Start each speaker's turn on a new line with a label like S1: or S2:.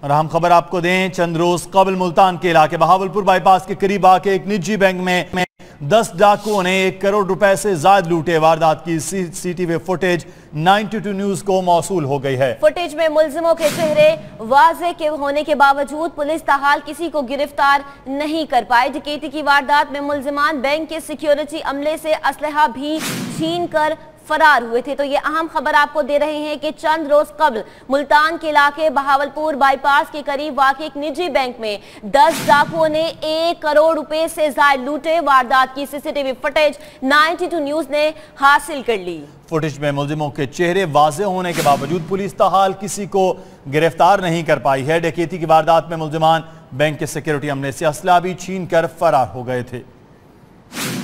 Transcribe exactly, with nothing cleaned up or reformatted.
S1: और हम खबर आपको दें, चंद रोज कबल मुल्तान के इलाके बहावलपुर बाईपास के करीब आके एक निजी बैंक में, में दस डाकुओं ने एक करोड़ रुपए से ज्यादा लूटे। वारदात की सीसीटीवी फुटेज बानवे न्यूज को मौसूल हो गई है।
S2: फुटेज में मुल्जिमों के चेहरे वाज़े के होने के बावजूद पुलिस ताहाल किसी को गिरफ्तार नहीं कर पाई। डकैती की वारदात में मुल्जिमान बैंक के सिक्योरिटी अमले से असलहा भी छीन कर फरार हुए थे। तो ये अहम खबर आपको दे रहे हैं कि चंद रोज कबल मुल्तान के इलाके बहावलपुर बाईपास के करीब वाक़ई एक निजी बैंक में दस डाकुओं ने एक करोड़ रुपए से ज्यादा लूटे। वारदात की सीसीटीवी फुटेज बानवे न्यूज ने हासिल कर ली।
S1: फुटेज में मुल्जिमों के चेहरे वाज़े होने के बावजूद पुलिस ताहाल किसी को गिरफ्तार नहीं कर पाई है। डकैती की वारदात में मुल्जिमान बैंक के सिक्योरिटी अमले से असला भी छीन कर फरार हो गए थे।